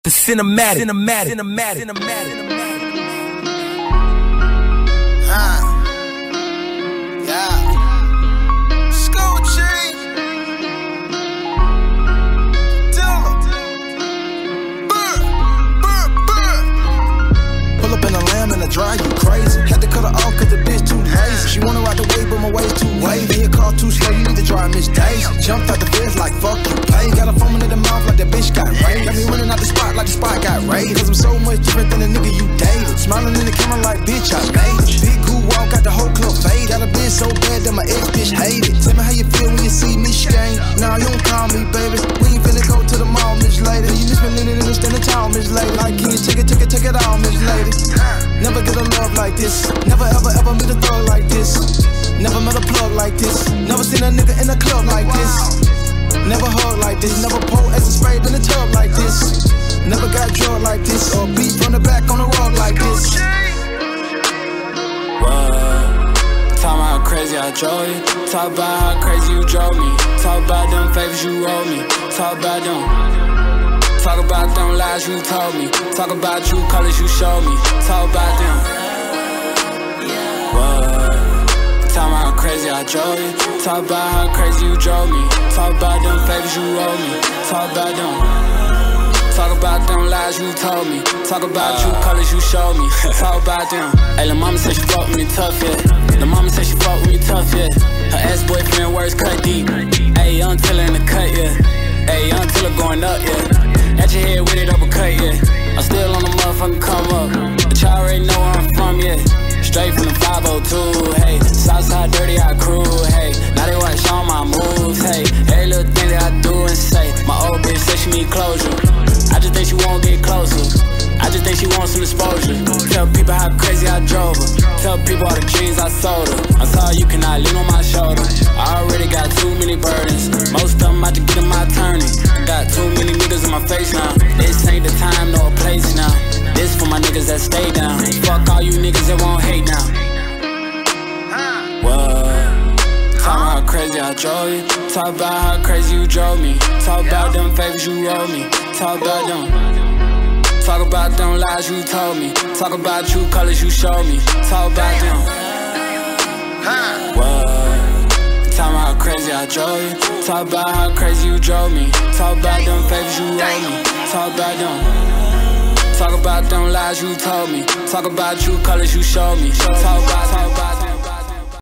The cinematic. Pull up in a lamb and I drive you crazy. Had to cut her off cause the bitch too lazy. She wanna ride the wave but my waist too wavy. Your car too slow, you need to drive Miss Daisy. Jumped out the fence like fuck you pay. Got a foaming in the mouth like that bitch got raped. Got me running out the spot like the spot got raped. Cause I'm so much different than the nigga you dated. Smiling in the camera like bitch I made it. Big cool walk got the whole club faded. Got a bitch so bad that my ex bitch hate it. Tell me how you feel when you see me stain. Nah, you don't call me baby. We ain't finna go to the mall, Miss Lady. You miss me leaning in the standing tall, Miss Lady. Like can you take it all, Miss Lady. Never get a love like this. Never ever meet a thug like this. Never met a plug like this. Never seen a nigga in a club like this. Never hug like this. Never pull as a spade in a tub like this. Never got drugged like this. Or beat from the back on the rug like this. What? Talk about how crazy I drove you. Talk about how crazy you drove me. Talk about them favors you owe me. Talk about them. Talk about them lies you told me. Talk about true colors you showed me. Talk about them. What? Talk about how crazy I drove you. Talk about how crazy you drove me. Talk about them favors you owe me. Talk about them. Talk about them lies you told me. Talk about true colors you showed me. Talk about them. Hey, lil' mama said she fuck with me tough, yeah. Lil' mama said she fuck with me tough, yeah. Her ex-boyfriend words cut deep. Hey, young Tiller in the cut, yeah. Hey, young Tiller going up, yeah. At your head with it uppercut, yeah. I'm still on the motherfucking come up. But y'all already know where I'm from, yeah. Straight from the 502, hey. Southside dirty, I crew, hey. Now they watch all my moves, hey. Every little thing that I do and say. My old bitch said she need closure. I just think she won't get closer. I just think she wants some exposure. Tell people how crazy I drove her. Tell people all the dreams I sold her. I'm sorry you cannot lean on my shoulder. I already got too many burdens. Most of them I just get in my turning. I got too many niggas in my face now. This ain't the time nor place now. This for my niggas that stay down. Fuck all you niggas that won't hate now. What? Talk about how crazy I drove you. Talk about how crazy you drove me. Talk about them favors you owe me. Talk about them. Talk about them lies you told me. Talk about true colors you showed me. Talk about them. What? Talk about how crazy I drove you. Talk about how crazy you drove me. Talk about them favors you owe me. Talk about them. Talk about them lies you told me. Talk about true colors you showed me. Talk about